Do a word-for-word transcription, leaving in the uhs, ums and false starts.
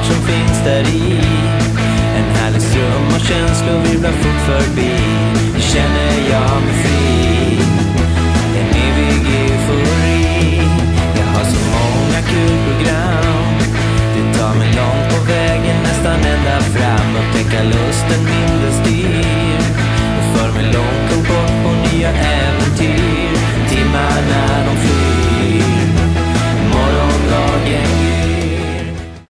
som finns där i. En härlig ström av känslor virvlar fort förbi. Känner jag mig fri, en evig eufori. Jag har så många kul program. Det tar mig långt på vägen, nästan ända fram. Upptäcka lusten min